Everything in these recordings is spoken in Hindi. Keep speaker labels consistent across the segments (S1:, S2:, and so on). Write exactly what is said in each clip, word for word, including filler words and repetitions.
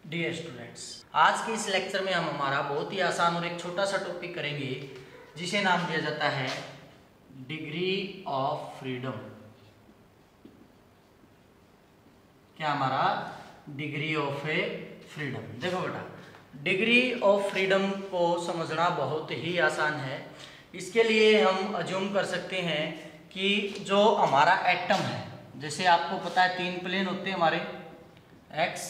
S1: डियर स्टूडेंट्स, आज के इस लेक्चर में हम हमारा बहुत ही आसान और एक छोटा सा टॉपिक करेंगे जिसे नाम दिया जाता है डिग्री ऑफ फ्रीडम। क्या हमारा डिग्री ऑफ ए फ्रीडम। देखो बेटा, डिग्री ऑफ फ्रीडम को समझना बहुत ही आसान है। इसके लिए हम अज्यूम कर सकते हैं कि जो हमारा एटम है, जैसे आपको पता है तीन प्लेन होते हैं हमारे, एक्स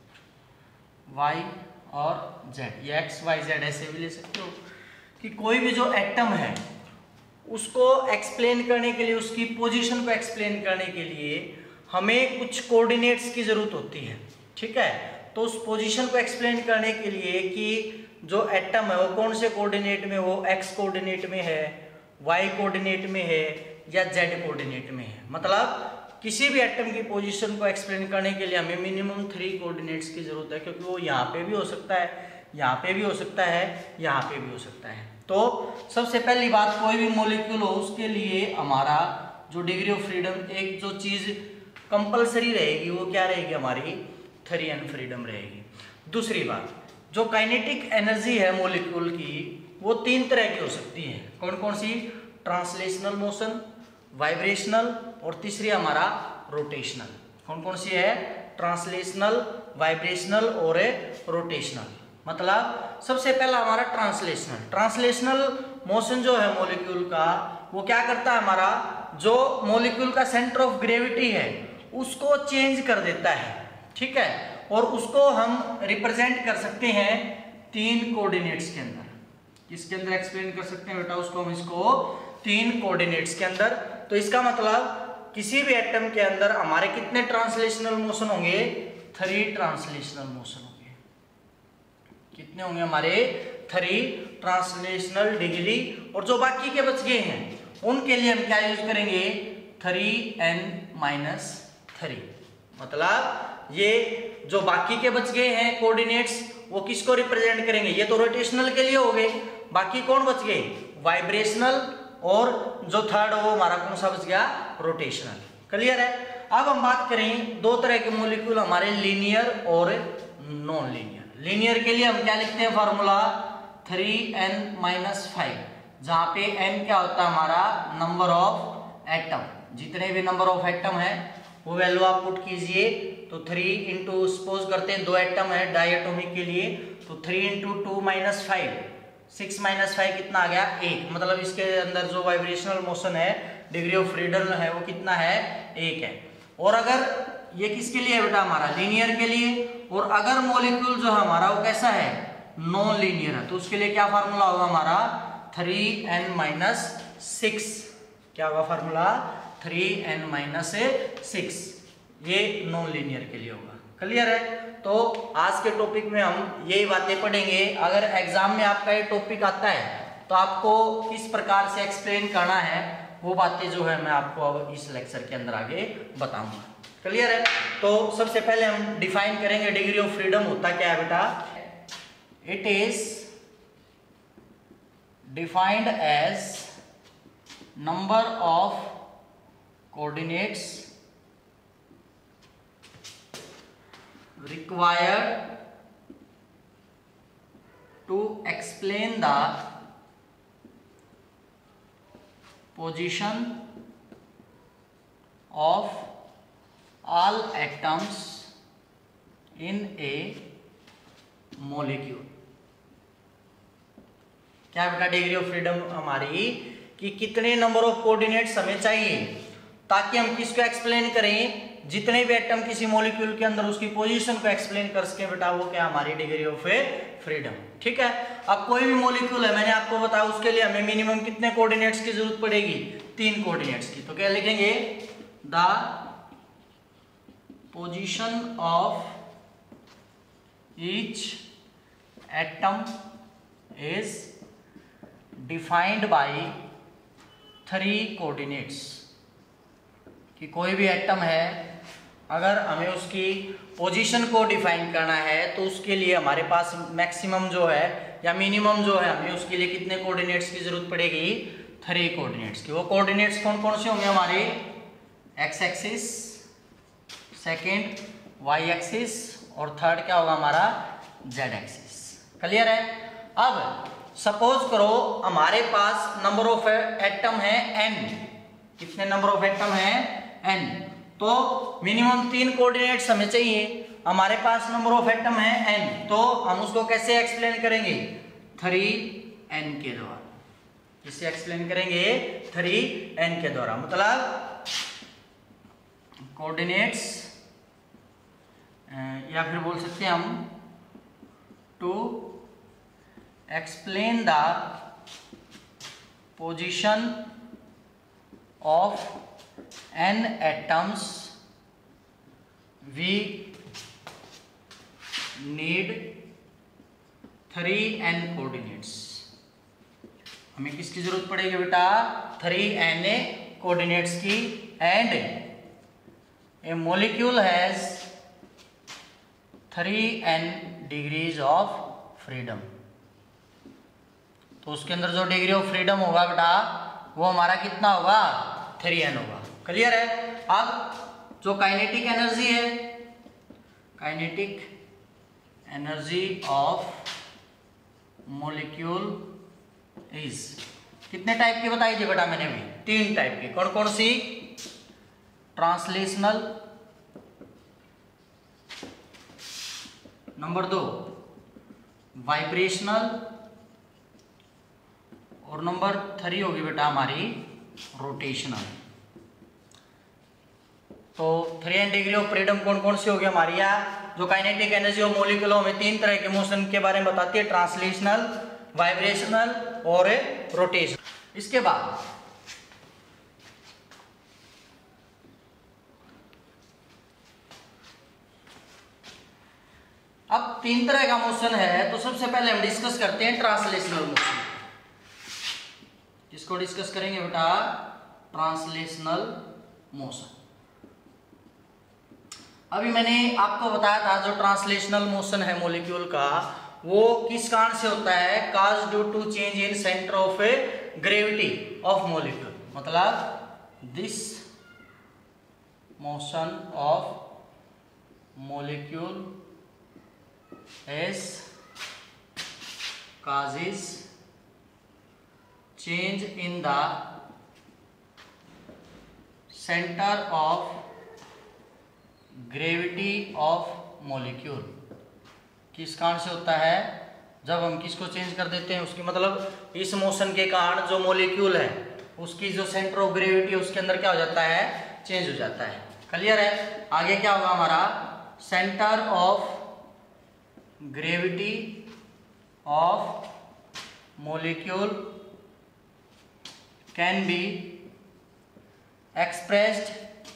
S1: वाई और जेड। ये एक्स वाई जेड ऐसे भी ले सकते हो कि कोई भी जो एटम है उसको एक्सप्लेन करने के लिए, उसकी पोजीशन को एक्सप्लेन करने के लिए हमें कुछ कोऑर्डिनेट्स की जरूरत होती है। ठीक है, तो उस पोजीशन को एक्सप्लेन करने के लिए कि जो एटम है वो कौन से कोऑर्डिनेट में, वो एक्स कोऑर्डिनेट में है, वाई कोऑर्डिनेट में है या जेड कोऑर्डिनेट में है। मतलब किसी भी एटम की पोजीशन को एक्सप्लेन करने के लिए हमें मिनिमम थ्री कोऑर्डिनेट्स की जरूरत है, क्योंकि वो यहाँ पे भी हो सकता है, यहाँ पे भी हो सकता है, यहाँ पे भी हो सकता है। तो सबसे पहली बात, कोई भी मॉलिक्यूल हो उसके लिए हमारा जो डिग्री ऑफ फ्रीडम, एक जो चीज कंपलसरी रहेगी वो क्या रहेगी, हमारी थ्री एन फ्रीडम रहेगी। दूसरी बात, जो काइनेटिक एनर्जी है मॉलिक्यूल की वो तीन तरह की हो सकती है। कौन कौन सी? ट्रांसलेशनल मोशन, वाइब्रेशनल और तीसरी हमारा रोटेशनल। कौन कौन सी है? ट्रांसलेशनल, वाइब्रेशनल और रोटेशनल। मतलब सबसे पहला हमारा ट्रांसलेशनल। ट्रांसलेशनल मोशन जो है मॉलिक्यूल का, वो क्या करता है, हमारा जो मॉलिक्यूल का सेंटर ऑफ ग्रेविटी है उसको चेंज कर देता है। ठीक है, और उसको हम रिप्रेजेंट कर सकते हैं तीन कोऑर्डिनेट्स के अंदर। किसके अंदर एक्सप्लेन कर सकते हैं बेटा उसको? हम इसको तीन कोऑर्डिनेट्स के अंदर। तो इसका मतलब किसी भी एटम के अंदर हमारे कितने ट्रांसलेशनल मोशन होंगे? थ्री ट्रांसलेशनल मोशन होंगे। कितने होंगे हमारे? Three translational degree. और जो बाकी के बच गए हैं उनके लिए हम क्या यूज करेंगे? Three N minus three. मतलब ये जो बाकी के बच गए हैं कोऑर्डिनेट्स, वो किसको रिप्रेजेंट करेंगे? ये तो रोटेशनल के लिए हो गए। बाकी कौन बच गए? वाइब्रेशनल, और जो थर्ड वो हमारा कौन सा बच गया? रोटेशनल। क्लियर है? अब हम बात करें दो तरह के मॉलिक्यूल हमारे, लीनियर और नॉन लीनियर। लीनियर के लिए हम क्या लिखते हैं formula? Three N minus five, जहां पे एन क्या होता है हमारा? Number of atom. जितने भी नंबर ऑफ एटम है वो वैल्यू आप पुट कीजिए। तो थ्री इंटू, सपोज करते हैं दो एटम है डायटोमिक के लिए, तो three into two minus five, six minus five कितना आ गया? एक। मतलब इसके अंदर जो वाइब्रेशनल मोशन है, डिग्री ऑफ फ्रीडम है, वो कितना है? एक है। और अगर ये किसके लिए है बेटा? हमारा लीनियर के लिए। और अगर मॉलिक्यूल जो है हमारा वो कैसा है? नॉन लीनियर है, तो उसके लिए क्या फार्मूला होगा हमारा? Three N minus six. क्या होगा formula? Three N minus six. ये नॉन लीनियर के लिए होगा। क्लियर है? तो आज के टॉपिक में हम यही बातें पढ़ेंगे। अगर एग्जाम में आपका ये टॉपिक आता है तो आपको किस प्रकार से एक्सप्लेन करना है, वो बातें जो है मैं आपको अब इस लेक्चर के अंदर आगे बताऊंगा। क्लियर है? तो सबसे पहले हम डिफाइन करेंगे डिग्री ऑफ फ्रीडम होता क्या है बेटा। It is defined as number of coordinates required to explain the position of all atoms in a molecule। क्या बेटा डिग्री ऑफ फ्रीडम हमारी कि कितने नंबर ऑफ कोऑर्डिनेट्स हमें चाहिए ताकि हम किसको एक्सप्लेन करें? जितने भी एटम किसी मॉलिक्यूल के अंदर उसकी पोजीशन को एक्सप्लेन कर सके बेटा, वो क्या हमारी डिग्री ऑफ फ्रीडम। ठीक है, अब कोई भी मॉलिक्यूल है, मैंने आपको बताया, उसके लिए हमें मिनिमम कितने कोऑर्डिनेट्स की जरूरत पड़ेगी? तीन कोऑर्डिनेट्स की। तो क्या लिखेंगे? The position of each atom is defined by three coordinates. कि कोई भी एटम है, अगर हमें उसकी पोजीशन को डिफाइन करना है तो उसके लिए हमारे पास मैक्सिमम जो है या मिनिमम जो है, हमें उसके लिए कितने कोऑर्डिनेट्स की जरूरत पड़ेगी? थ्री कोऑर्डिनेट्स की। वो कोऑर्डिनेट्स कौन कौन से होंगे हमारे? X axis, second Y axis और थर्ड क्या होगा हमारा जेड एक्सिस। क्लियर है। अब सपोज करो हमारे पास नंबर ऑफ एटम है एन। कितने नंबर ऑफ एटम है एन, तो मिनिमम तीन कोऑर्डिनेट्स हमें चाहिए। हमारे पास नंबर ऑफ एटम है एन, तो हम उसको कैसे एक्सप्लेन करेंगे, थ्री एन के द्वारा। इसे एक्सप्लेन करेंगे थ्री एन के द्वारा, मतलब कोऑर्डिनेट्स या फिर बोल सकते हैं हम to explain the position of N atoms we need three N coordinates. हमें किसकी जरूरत पड़ेगी बेटा, थ्री एन कोऑर्डिनेट्स की। And a molecule has three N degrees of freedom. तो उसके अंदर जो डिग्री ऑफ फ्रीडम होगा बेटा वो हमारा कितना होगा, थ्री एन होगा। क्लियर है। अब जो काइनेटिक एनर्जी है, kinetic energy of molecule is, कितने टाइप की बताई थी बेटा मैंने भी, तीन टाइप की। कौन कौन सी, ट्रांसलेशनल, नंबर दो वाइब्रेशनल, और नंबर थ्री होगी बेटा हमारी रोटेशनल। तो three N degree of freedom कौन कौन सी होगी हमारी, या जो काइनेटिक एनर्जी ऑफ मॉलिक्यूल में तीन तरह के मोशन के बारे में बताती है, ट्रांसलेशनल, वाइब्रेशनल और रोटेशनल। इसके बाद अब तीन तरह का मोशन है, तो सबसे पहले हम डिस्कस करते हैं ट्रांसलेशनल मोशन। इसको डिस्कस करेंगे बेटा, ट्रांसलेशनल मोशन। अभी मैंने आपको बताया था जो ट्रांसलेशनल मोशन है मॉलिक्यूल का, वो किस कारण से होता है, cause due to change in centre of gravity of molecule. मतलब this motion of molecule is causes change in the center of gravity of molecule। किस कारण से होता है, जब हम किसको चेंज कर देते हैं उसकी, मतलब इस मोशन के कारण जो मॉलिक्यूल है उसकी जो सेंटर ऑफ ग्रेविटी है उसके अंदर क्या हो जाता है, चेंज हो जाता है। क्लियर है। आगे क्या होगा हमारा, centre of gravity of molecule can be expressed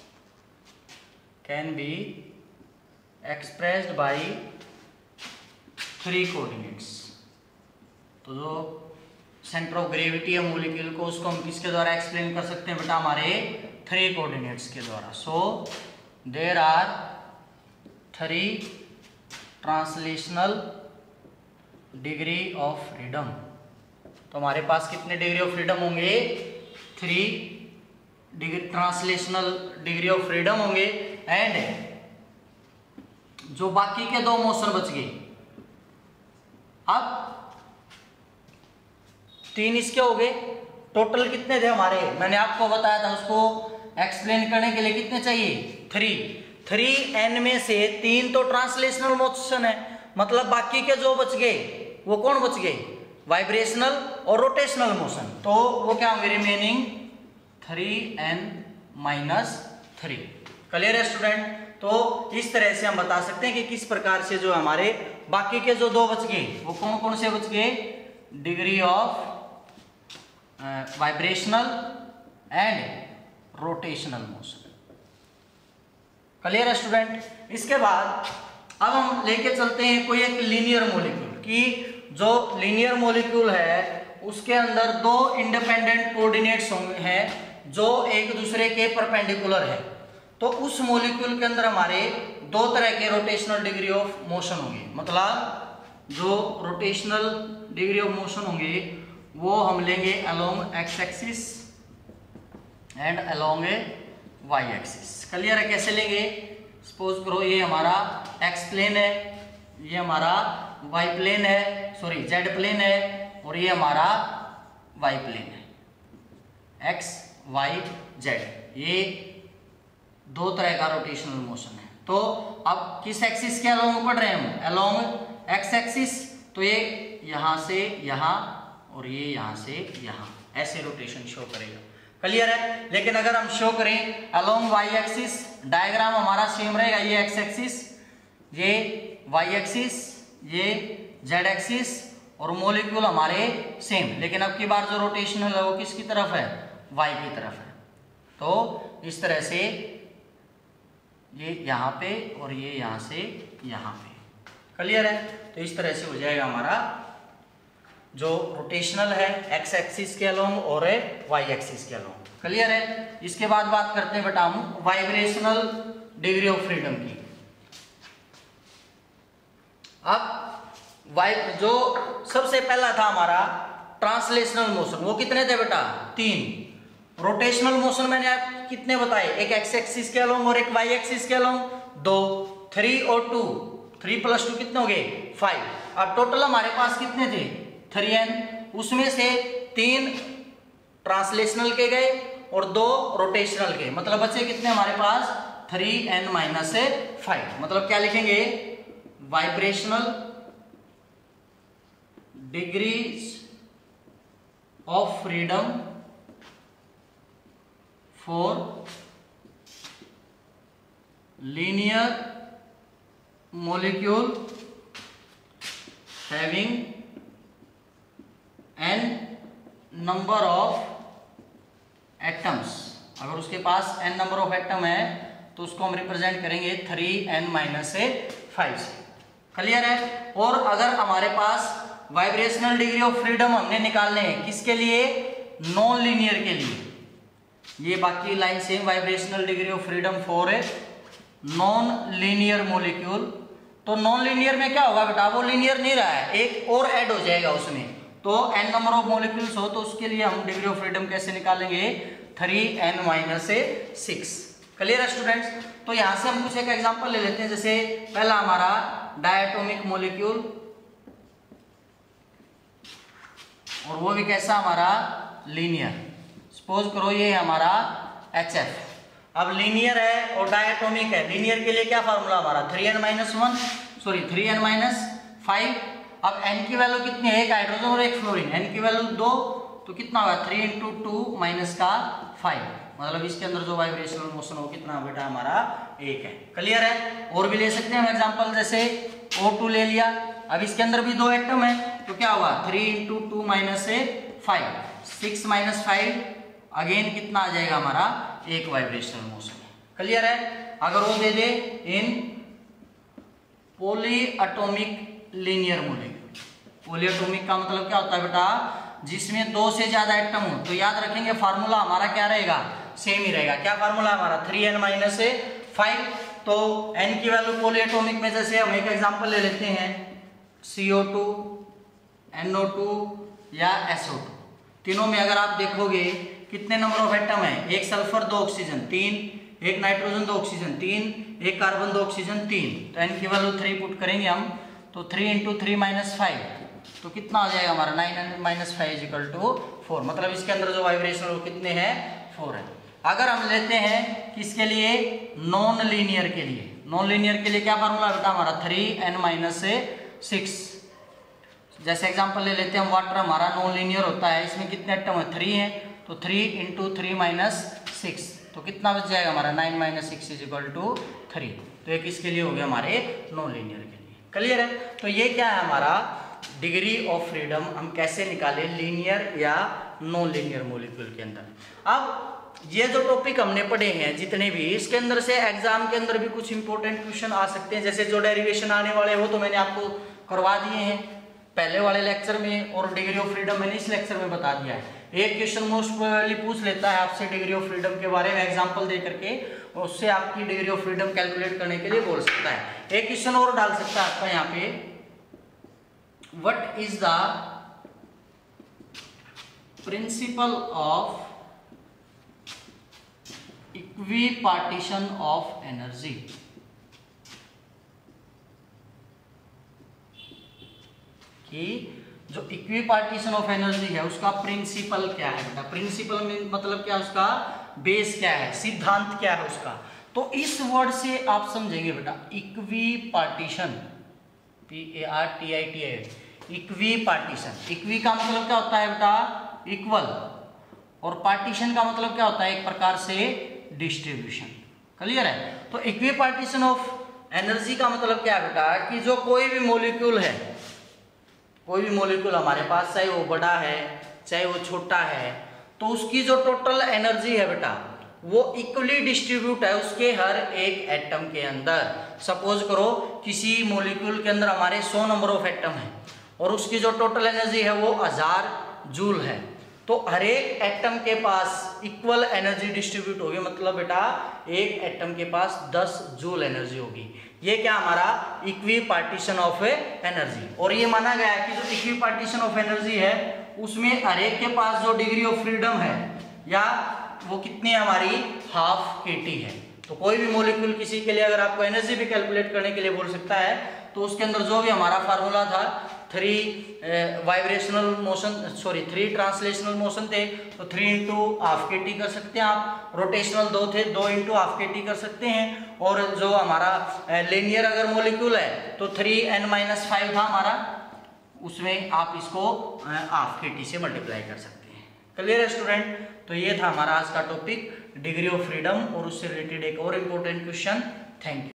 S1: can be expressed by three coordinates। तो जो सेंटर ऑफ ग्रेविटी है मॉलिक्यूल को, उसको हम किसके द्वारा एक्सप्लेन कर सकते हैं बेटा, हमारे थ्री कोऑर्डिनेट्स के द्वारा। So there are three translational degree of freedom. तो हमारे पास कितने डिग्री ऑफ फ्रीडम होंगे, three degree translational degree of freedom होंगे। एंड जो बाकी के दो मोशन बच गए, अब तीन इसके हो गए, टोटल कितने थे हमारे, मैंने आपको बताया था, उसको एक्सप्लेन करने के लिए कितने चाहिए, थ्री। थ्री एन में से तीन तो ट्रांसलेशनल मोशन है, मतलब बाकी के जो बच गए वो कौन बच गए, वाइब्रेशनल और रोटेशनल मोशन। तो वो क्या होंगे, remaining three N minus three. Clear है स्टूडेंट। तो इस तरह से हम बता सकते हैं कि किस प्रकार से जो हमारे बाकी के जो दो बच गए वो कौन कौन से बच गए, degree of vibrational and rotational motion. Clear है स्टूडेंट। इसके बाद अब हम लेके चलते हैं कोई एक लीनियर मॉलिक्यूल की, जो लीनियर मॉलिक्यूल है उसके अंदर दो इंडिपेंडेंट कोऑर्डिनेट्स हैं जो एक दूसरे के परपेंडिकुलर है। तो उस मॉलिक्यूल के अंदर हमारे दो तरह के रोटेशनल डिग्री ऑफ मोशन होंगे, मतलब जो रोटेशनल डिग्री ऑफ मोशन होंगे वो हम लेंगे along x axis and along y axis. Clear है कैसे लेंगे, सपोज करो ये हमारा एक्स प्लेन है, ये हमारा वाई प्लेन है, सॉरी जेड प्लेन है, और ये हमारा वाई प्लेन है, एक्स वाई जेड, ये दो तरह का रोटेशनल मोशन है। तो अब किस एक्सिस के अलोंग पढ़ रहे हैं हम? अलोंग एक्स एक्सिस, तो ये यहां से यहां और ये यहां से यहां, ऐसे रोटेशन शो करेगा। क्लियर है? लेकिन अगर हम शो करें अलोंग वाई एक्सिस, डायग्राम हमारा सेम रहेगा, ये एक्स एक्सिस, ये वाई एक्सिस, ये जेड एक्सिस, और मोलिक्यूल हमारे सेम, लेकिन अब की बार जो रोटेशनल है वो किसकी तरफ है? वाई की तरफ है। तो इस तरह से ये यहाँ पे और ये यहाँ से यहाँ पे। क्लियर है? तो इस तरह से हो जाएगा हमारा जो रोटेशनल है एक्स एक्सिस के अलोंग और वाई एक्सिस के अलोंग। क्लियर है? इसके बाद बात करते हैं बेटा हम वाइब्रेशनल डिग्री ऑफ फ्रीडम की। अब वाइ जो सबसे पहला था हमारा ट्रांसलेशनल मोशन, वो कितने थे बेटा? तीन। रोटेशनल मोशन मैंने आप कितने बताए? एक एक्स एक्सिस के अलोंग और एक वाई एक्सिस के अलोंग, दो। थ्री और टू, थ्री प्लस टू कितने हो गए? फाइव। अब टोटल हमारे पास कितने थे? थ्री एन, उसमें से तीन ट्रांसलेशनल के गए और दो रोटेशनल के, मतलब बचे कितने हमारे पास? Three N minus five. मतलब क्या लिखेंगे? Vibrational degrees of freedom for linear molecule having n number of atoms. अगर उसके पास एन नंबर ऑफ एटम है तो उसको हम रिप्रेजेंट करेंगे थ्री एन माइनस फाइव से। क्लियर है? और अगर हमारे पास वाइब्रेशनल डिग्री ऑफ फ्रीडम हमने निकालने हैं किसके लिए? नॉन लीनियर के लिए। ये बाकी line same, vibrational degree of freedom for a non linear molecule. तो नॉन लीनियर में क्या होगा बेटा? वो लीनियर नहीं रहा है, एक और ऐड हो जाएगा उसमें। तो एन नंबर ऑफ मोलिक्यूल्स हो तो उसके लिए हम डिग्री ऑफ फ्रीडम कैसे निकालेंगे? Three N minus six. Clear है स्टूडेंट्स? तो यहां से हम कुछ एक एग्जांपल ले लेते हैं। जैसे पहला हमारा डायटोमिक मोलिक्यूल, और वो भी कैसा? हमारा लीनियर। सपोज करो ये हमारा एच एफ। अब लीनियर है और डायटोमिक है। लीनियर के लिए क्या फार्मूला हमारा? Three N minus one, sorry three N minus five. अब n की वैल्यू कितनी है? एक हाइड्रोजन और एक फ्लोरीन, n की वैल्यू दो, तो कितना होगा? थ्री इंटू टू माइनस का फाइव, मतलब इसके अंदर जो वाइब्रेशनल मोशन हो कितना बेटा? हमारा एक है। क्लियर है? और भी ले सकते हैं हम एग्जांपल, जैसे ओ टू ले लिया। अब इसके अंदर भी दो एटम है, तो क्या हुआ? Three into two minus five, six minus five, again कितना आ जाएगा हमारा? एक वाइब्रेशनल मोशन। क्लियर है? अगर वो दे दे इन polyatomic linear molecule. Polyatomic का मतलब क्या होता है बेटा? जिसमें दो से ज्यादा एटम हो। तो याद रखेंगे फार्मूला हमारा क्या रहेगा? सेम ही रहेगा। क्या फार्मूला हमारा? Three N minus five. तो n की वैल्यू पॉलीएटॉमिक में जैसे हम एक एग्जांपल ले लेते हैं, C O two, N O two या एस ओ टू। तीनों में अगर आप देखोगे कितने नंबर ऑफ एटम है? एक सल्फर, दो ऑक्सीजन, तीन। एक नाइट्रोजन, दो ऑक्सीजन, तीन। एक कार्बन, दो ऑक्सीजन, तीन। तो n की वैल्यू थ्री पुट करेंगे हम, तो three into three minus five, तो कितना आ जाएगा हमारा? Nine minus five is equal to four. मतलब इसके अंदर जो वाइब्रेशन वो कितने हैं? फोर है। अगर हम लेते हैं किसके लिए? नॉन लीनियर के लिए। नॉन लीनियर के लिए क्या फार्मूला बेटा हमारा? Three N minus six. जैसे एग्जांपल ले लेते हैं हम, वाटर हमारा नॉन लीनियर होता है, इसमें कितने एटम है? थ्री है, तो three into three minus six, तो कितना बच जाएगा हमारा? Nine minus six is equal to three. तो ये किसके लिए हो गया? हमारे नॉन लीनियर के लिए। क्लियर है? तो ये क्या है हमारा डिग्री ऑफ फ्रीडम, हम कैसे निकाले लीनियर या नॉन लीनियर मॉलिक्यूल के अंदर। अब ये जो टॉपिक हमने पढ़े हैं जितने भी, इसके अंदर से एग्जाम के अंदर भी कुछ इंपॉर्टेंट क्वेश्चन आ सकते हैं। जैसे जो डेरिवेशन आने वाले वो तो मैंने आपको करवा दिए हैं पहले वाले लेक्चर में, और डिग्री ऑफ फ्रीडम मैंने इस लेक्चर में बता दिया है। एक क्वेश्चन मोस्ट प्रोबेबली पूछ लेता है आपसे डिग्री ऑफ फ्रीडम के बारे में एग्जांपल दे करके, और उससे आपकी डिग्री ऑफ फ्रीडम कैलकुलेट करने के लिए बोल सकता है। एक क्वेश्चन और डाल सकता है आपका यहाँ पे, what is the principle of equipartition of energy. कि जो इक्वी पार्टीशन ऑफ एनर्जी है उसका प्रिंसिपल क्या है बेटा। प्रिंसिपल में मतलब क्या, उसका बेस क्या है, सिद्धांत क्या है उसका। तो इस वर्ड से आप समझेंगे बेटा equipartition, P A R T I T I, equipartition. Equi का मतलब क्या होता है बेटा, इक्वल, और पार्टीशन का मतलब क्या होता है, एक प्रकार से डिस्ट्रीब्यूशन। क्लियर है। तो इक्वी पार्टीशन ऑफ एनर्जी का मतलब क्या है बेटा, कि जो कोई भी मॉलिक्यूल है, कोई भी मॉलिक्यूल हमारे पास, चाहे वो बड़ा है चाहे वो छोटा है, तो उसकी जो टोटल एनर्जी है बेटा वो इक्वली डिस्ट्रीब्यूट है उसके हर एक एटम के अंदर। सपोज करो किसी मॉलिक्यूल के अंदर हमारे सौ नंबर ऑफ एटम है और उसकी जो टोटल एनर्जी है वो हजार जूल है, तो हर एक एटम के पास इक्वल एनर्जी डिस्ट्रीब्यूट होगी। मतलब बेटा एक एटम के पास दस जूल एनर्जी होगी। ये क्या हमारा इक्वी पार्टीशन ऑफ एनर्जी। और ये माना गया है कि जो इक्वी पार्टीशन ऑफ एनर्जी है उसमें हर एक के पास जो डिग्री ऑफ फ्रीडम है या वो कितनी हमारी हाफ के टी है। तो कोई भी मॉलिक्यूल किसी के लिए अगर आपको एनर्जी भी कैलकुलेट करने के लिए बोल सकता है तो उसके अंदर जो भी हमारा फार्मूला था, three vibrational motion sorry three translational motion थे तो three into half K T कर सकते हैं आप, रोटेशनल दो थे दो इंटू हाफ के टी कर सकते हैं, और जो हमारा लीनियर अगर मॉलिक्यूल है तो थ्री एन माइनस फाइव था हमारा, उसमें आप इसको हाफ के टी से मल्टीप्लाई कर सकते हैं। क्लियर है स्टूडेंट। तो ये था हमारा आज का टॉपिक डिग्री ऑफ फ्रीडम और उससे रिलेटेड एक और इम्पोर्टेंट क्वेश्चन। Thank you.